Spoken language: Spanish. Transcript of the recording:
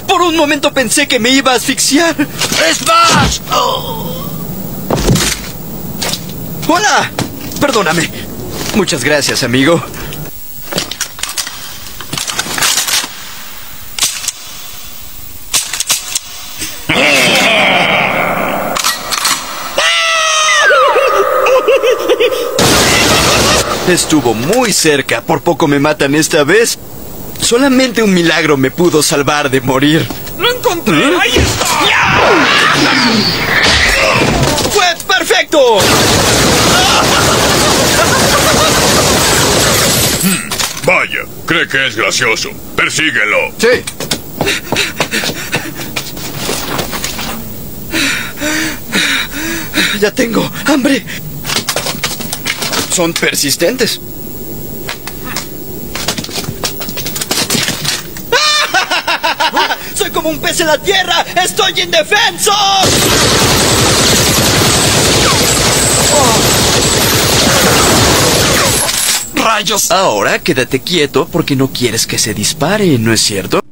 Por un momento pensé que me iba a asfixiar. ¡Smash! ¡Hola! Perdóname. Muchas gracias, amigo. Estuvo muy cerca. Por poco me matan esta vez. Solamente un milagro me pudo salvar de morir. ¡Lo encontré! ¡Ahí está! ¡Fue perfecto! Vaya, cree que es gracioso. Persíguelo. Sí. Ya tengo hambre. Son persistentes. ¡Soy como un pez en la tierra! ¡Estoy indefenso! ¡Rayos! Ahora quédate quieto porque no quieres que se dispare, ¿no es cierto?